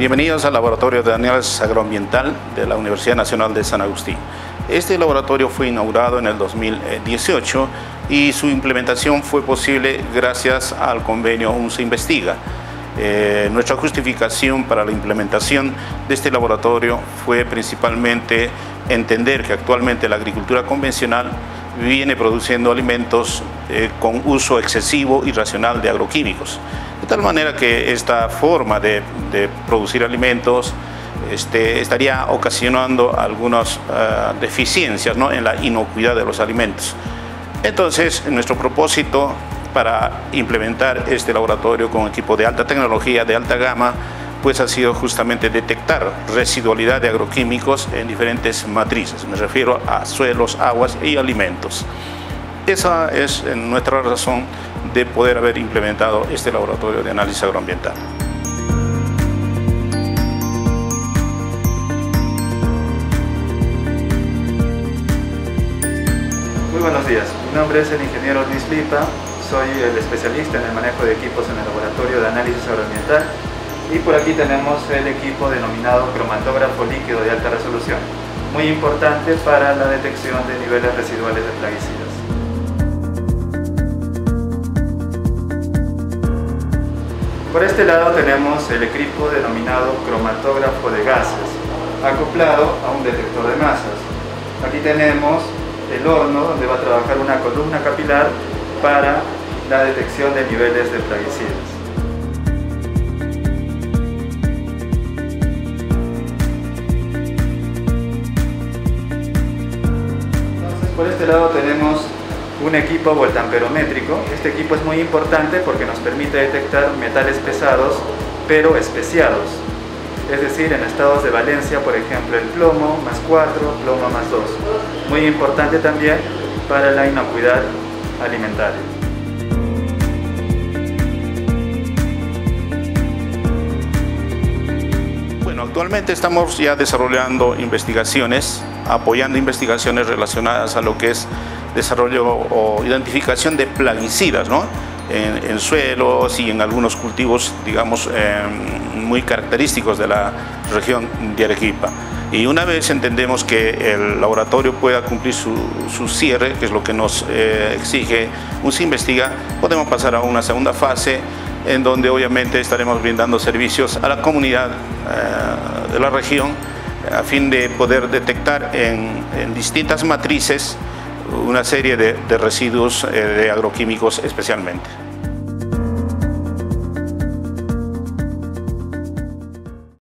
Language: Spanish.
Bienvenidos al Laboratorio de Análisis Agroambiental de la Universidad Nacional de San Agustín. Este laboratorio fue inaugurado en el 2018 y su implementación fue posible gracias al convenio UNCE Investiga. Nuestra justificación para la implementación de este laboratorio fue principalmente entender que actualmente la agricultura convencional viene produciendo alimentos con uso excesivo y irracional de agroquímicos. De tal manera que esta forma de producir alimentos estaría ocasionando algunas deficiencias, ¿no?, en la inocuidad de los alimentos. Entonces, nuestro propósito para implementar este laboratorio con equipo de alta tecnología, de alta gama, pues ha sido justamente detectar residualidad de agroquímicos en diferentes matrices. Me refiero a suelos, aguas y alimentos. Esa es nuestra razón de poder haber implementado este laboratorio de análisis agroambiental. Muy buenos días, mi nombre es el ingeniero Ortiz Lipa, soy el especialista en el manejo de equipos en el laboratorio de análisis agroambiental y por aquí tenemos el equipo denominado cromatógrafo líquido de alta resolución, muy importante para la detección de niveles residuales de plaguicidas. Por este lado tenemos el equipo denominado cromatógrafo de gases, acoplado a un detector de masas. Aquí tenemos el horno donde va a trabajar una columna capilar para la detección de niveles de plaguicidas. Entonces, por este lado tenemos un equipo voltamperométrico. Este equipo es muy importante porque nos permite detectar metales pesados pero especiados, es decir, en estados de valencia, por ejemplo, el plomo +4, plomo +2. Muy importante también para la inocuidad alimentaria. Bueno, actualmente estamos ya desarrollando investigaciones, apoyando investigaciones relacionadas a lo que es desarrollo o identificación de plaguicidas, ¿no?, en suelos y en algunos cultivos, digamos, muy característicos de la región de Arequipa. Y una vez entendemos que el laboratorio pueda cumplir su cierre, que es lo que nos exige UNCE Investiga, podemos pasar a una segunda fase en donde obviamente estaremos brindando servicios a la comunidad de la región a fin de poder detectar en distintas matrices una serie de residuos de agroquímicos especialmente.